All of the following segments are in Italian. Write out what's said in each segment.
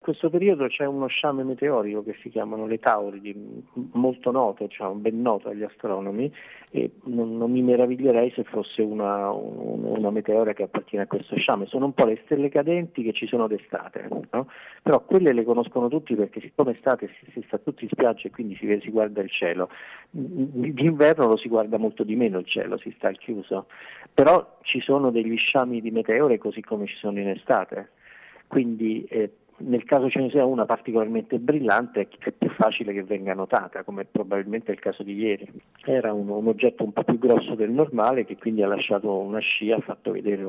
In questo periodo c'è uno sciame meteorico che si chiamano le Tauridi, molto noto, diciamo, ben noto agli astronomi, e non mi meraviglierei se fosse una meteora che appartiene a questo sciame. Sono un po' le stelle cadenti che ci sono d'estate, no? Però quelle le conoscono tutti perché siccome estate si sta tutti in spiaggia e quindi si guarda il cielo. D'inverno lo si guarda molto di meno il cielo, si sta al chiuso. Però ci sono degli sciami di meteore così come ci sono in estate. Quindi nel caso ce ne sia una particolarmente brillante è più facile che venga notata, come probabilmente è il caso di ieri. Era un oggetto un po' più grosso del normale che quindi ha lasciato una scia, ha fatto vedere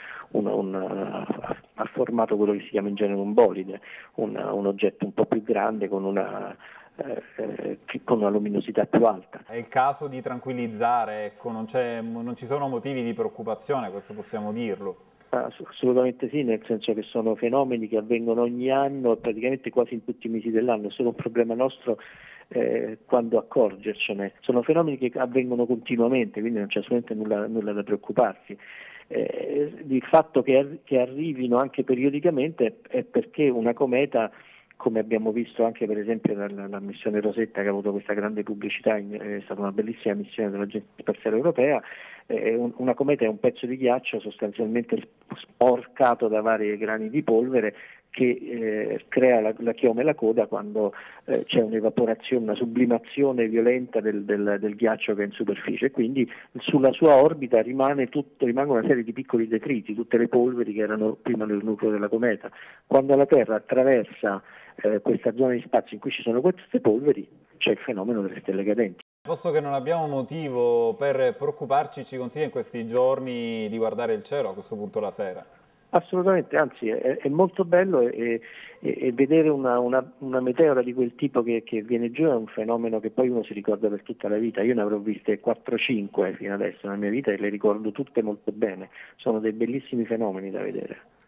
ha formato quello che si chiama in genere un bolide, un oggetto un po' più grande con una luminosità più alta. È il caso di tranquillizzare, ecco, non ci sono motivi di preoccupazione, questo possiamo dirlo. Assolutamente sì, nel senso che sono fenomeni che avvengono ogni anno e praticamente quasi in tutti i mesi dell'anno, è solo un problema nostro quando accorgercene. Sono fenomeni che avvengono continuamente, quindi non c'è assolutamente nulla da preoccuparsi. Il fatto che arrivino anche periodicamente è perché una cometa, come abbiamo visto anche per esempio nella missione Rosetta, che ha avuto questa grande pubblicità, è stata una bellissima missione dell'Agenzia Spaziale Europea. Una cometa è un pezzo di ghiaccio sostanzialmente sporcato da vari grani di polvere che crea la chioma e la coda quando c'è un'evaporazione, una sublimazione violenta del ghiaccio che è in superficie, quindi sulla sua orbita rimangono una serie di piccoli detriti, tutte le polveri che erano prima nel nucleo della cometa. Quando la Terra attraversa questa zona di spazio in cui ci sono queste polveri, c'è il fenomeno delle stelle cadenti. Posto che non abbiamo motivo per preoccuparci, ci consiglia in questi giorni di guardare il cielo a questo punto la sera? Assolutamente, anzi è molto bello e vedere una meteora di quel tipo che viene giù è un fenomeno che poi uno si ricorda per tutta la vita. Io ne avrò viste 4-5 fino adesso nella mia vita e le ricordo tutte molto bene, sono dei bellissimi fenomeni da vedere.